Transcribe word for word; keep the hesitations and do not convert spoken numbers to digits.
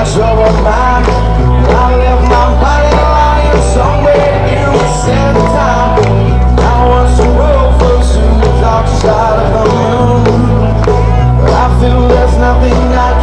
troubled mind. I left my body lying somewhere in the center time. I watch the world flow to the dark side of the moon, but I feel there's nothing I